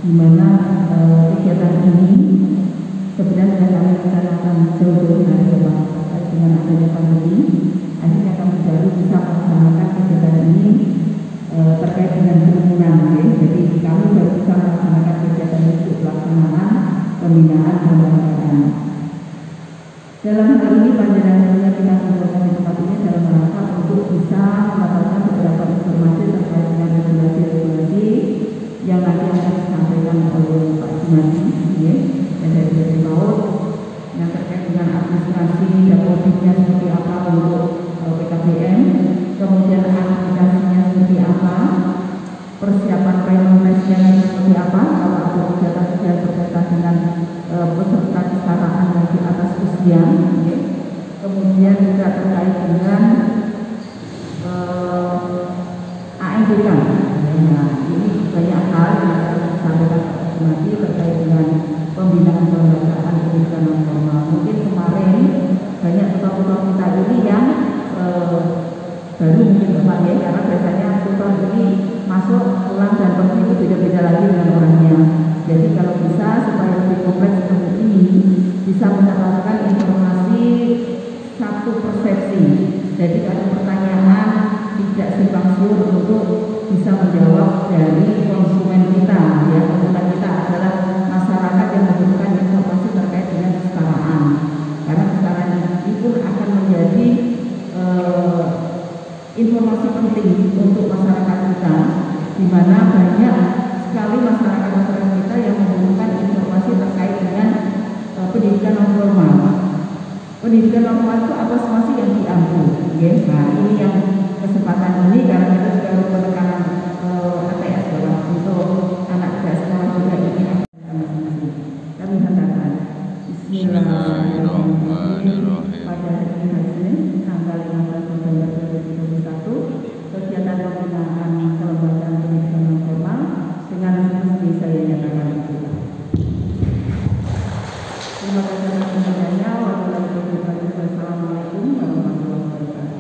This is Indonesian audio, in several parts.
di mana kegiatan ini sebenarnya kami rencanakan jauh-jauh hari ya Pak, terkait dengan adanya pandemi. Akhirnya kami baru bisa melaksanakan kegiatan ini terkait dengan kerumunan, ya. Jadi kami baru bisa melaksanakan kegiatan ini untuk pelaksanaan pembinaan kelembagaan. Dalam hal ini panjenengannya kita kumpulkan di tempat ini dalam rangka untuk bisa mendapatkan beberapa informasi terkait dengan regulasi-regulasi yang nanti akan disampaikan oleh Pak Jumadi, ya, dan dari laut yang terkait dengan administrasi dan auditnya seperti apa untuk PKBM, kemudian aplikasinya seperti apa, persiapan payment-nya seperti apa, kalau ada kegiatan-kegiatan berkaitan dengan peserta kesetaraan yang di atas usia, ya. Kemudian juga terkait dengan AMBK. Nah, ini banyak hal yang akan disampaikan Pak Jumadi terkait dengan pembinaan kelembagaan pendidikan non formal. Mungkin kemarin banyak tutor-tutor kita ini yang baru mungkin Pak, ya, karena biasanya tutor ini masuk, pulang dan pergi itu beda-beda lagi dengan orangnya. Jadi kalau bisa supaya lebih kompleks seperti ini, bisa mendapatkan informasi satu persepsi. Jadi ada pertanyaan tidak simpang siur untuk bisa menjawab dari konsumen kita, ya. Konsumen kita adalah masyarakat yang membutuhkan informasi terkait dengan kesetaraan. Karena kesetaraan ini pun akan menjadi informasi penting untuk masyarakat kita, di mana banyak sekali masyarakat kita yang membutuhkan informasi terkait dengan pendidikan non formal. Pendidikan non formal itu apa semua yang diambil, ya. Nah, ini yang kesempatan ini karena kita juga harus penekanan ATS untuk anak tidak sekolah juga ini kami hentakkan. Bismillahirrahmanirrahim. Pada hari ini tanggal 15 November 2021 kegiatan pembinaan kelembagaan pendidikan non formal dengan mesti saya nyatakan itu. Terima kasih atas perhatiannya. Wassalamualaikum warahmatullahi wabarakatuh.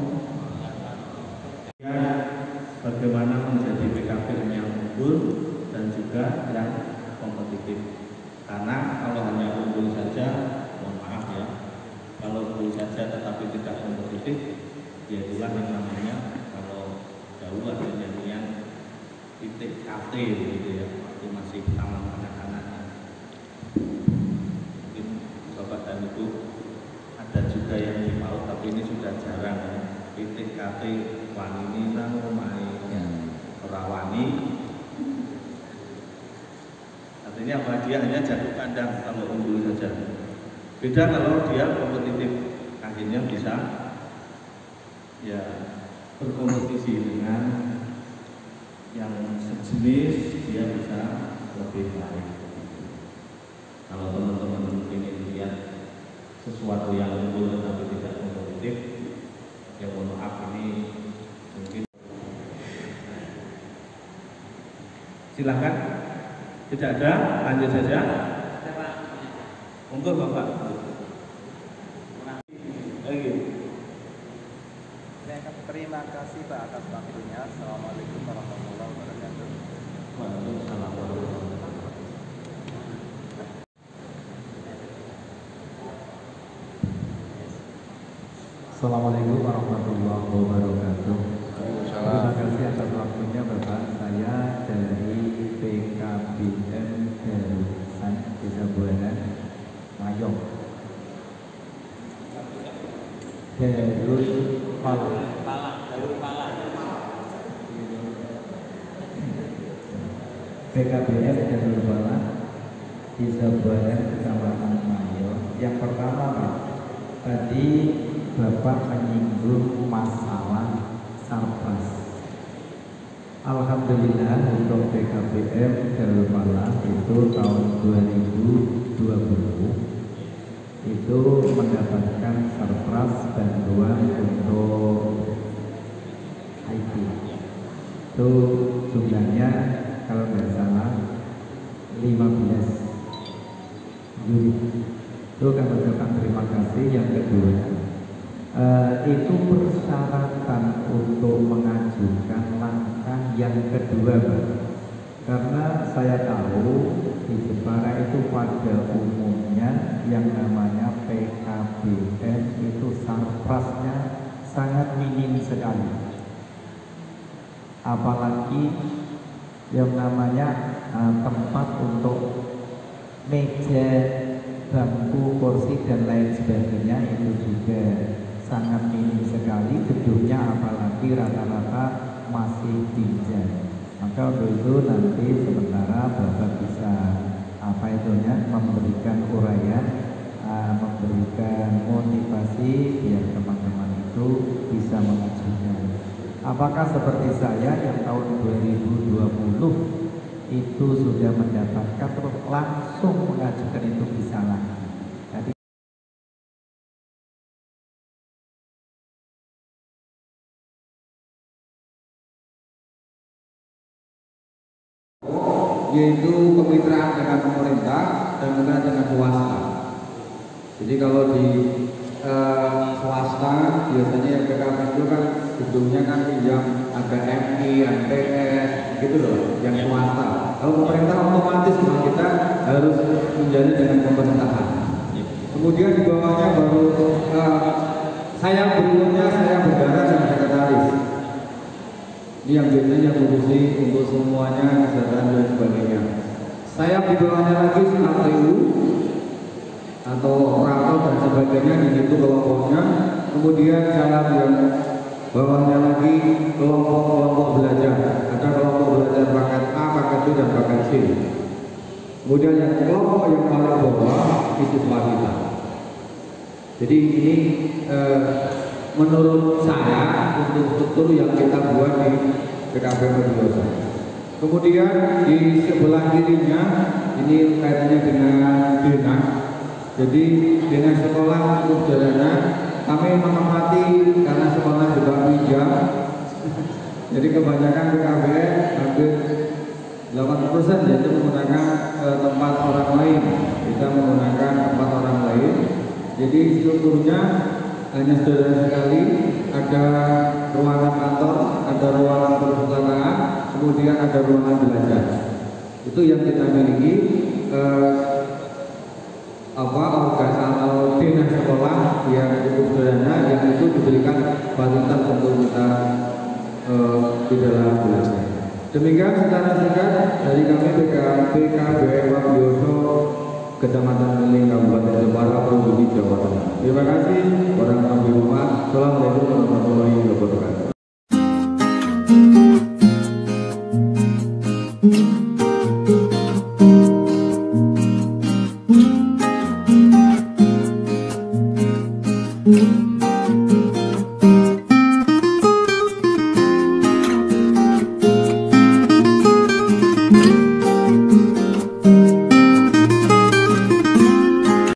Bagaimana menjadi PKBM yang unggul dan juga yang kompetitif. Karena kalau hanya unggul saja, mohon maaf ya, kalau unggul saja tetapi tidak kompetitif, ya itulah yang namanya kalau dahulu ada nyanyian titik KT gitu ya, waktu masih taman anak-anak. Mungkin Bapak dan Ibu ada juga yang mau, tapi ini sudah jarang ya. Titik KT wanini nang omahe Rawani. Artinya apa? Dia hanya jatuh kandang kalau unggul saja. Beda kalau dia kompetitif, akhirnya bisa ya berkompetisi dengan yang sejenis, dia bisa lebih baik. Kalau teman-teman ingin lihat sesuatu yang unggul tetapi tidak kompetitif, ya mohon maaf, ini mungkin silakan. Tidak ada, lanjut saja. Monggo Bapak. Terima kasih Pak atas waktunya. Assalamualaikum warahmatullahi wabarakatuh. Waalaikumsalam warahmatullahi wabarakatuh. Assalamualaikum warahmatullahi wabarakatuh. Terima kasih atas waktunya Bapak. Saya dari PKBM Darussan Desa Buana Mayong. Darus Falah. PKBM Darus Falah Desa Buana Kecamatan Mayong. Yang pertama Pak, tadi Bapak menyinggung masalah Sarpras. Alhamdulillah untuk PKBM Darul Falah itu tahun 2020 itu mendapatkan Sarpras bantuan untuk IT. Itu jumlahnya kalau nggak salah 15 unit. Itu kami ucapkan terima kasih. Yang kedua, itu persyaratan untuk mengajukan langkah yang kedua, Pak. Karena saya tahu di Jepara itu pada umumnya yang namanya PKBM itu sarprasnya sangat minim sekali. Apalagi yang namanya tempat untuk meja, bangku, kursi dan lain sebagainya itu juga sangat minim sekali gedungnya, apalagi rata-rata masih dijat. Maka untuk itu nanti sementara Bapak bisa memberikan uraian, memberikan motivasi biar teman-teman itu bisa mengajukan. Apakah seperti saya yang tahun 2020 itu sudah mendapatkan terus langsung mengajukan itu bisa lagi. Jadi yaitu kemitraan dengan pemerintah dan kemitraan dengan swasta. Jadi kalau di swasta biasanya yang PKB itu kan gedungnya kan pinjam ada MI, MTS gitu loh, yang swasta. Kalau pemerintah otomatis kita harus menjalin dengan pemerintahan. Kemudian di bawahnya baru saya berikutnya saya bendara dan sekretaris. Ini yang biasanya ngurusi untuk semuanya, kesehatan dan sebagainya. Saya di bawahnya lagi KPU atau rakal dan sebagainya, di situ kelompoknya. Kemudian saya yang bawahnya lagi kelompok belajar. Ada kelompok belajar paket A, paket B dan paket C. Kemudian yang kelompok yang paling bawah itu kita. Jadi ini menurut saya untuk struktur yang kita buat di PKB Mediosa. Kemudian di sebelah kirinya ini kaitannya dengan dinas. Jadi dinas sekolah untuk sederhana kami menempati karena sekolah juga pinjam. Jadi kebanyakan PKB hampir 80% yaitu menggunakan tempat orang lain. Kita menggunakan tempat orang lain. Jadi strukturnya hanya sederhana sekali, ada ruangan kantor, ada ruangan perpustakaan, kemudian ada ruangan belajar. Itu yang kita miliki. Organ dinas sekolah yang cukup sederhana, yang itu diberikan fasilitas untuk kita di dalam belajar. Demikian secara singkat dari kami PKB Mediosa Kecamatan Meling, Kabupaten Jepara, Provinsi Jawa Tengah. Terima kasih. Warahmatullahi wabarakatuh. Assalamualaikum warahmatullahi wabarakatuh. Thank you.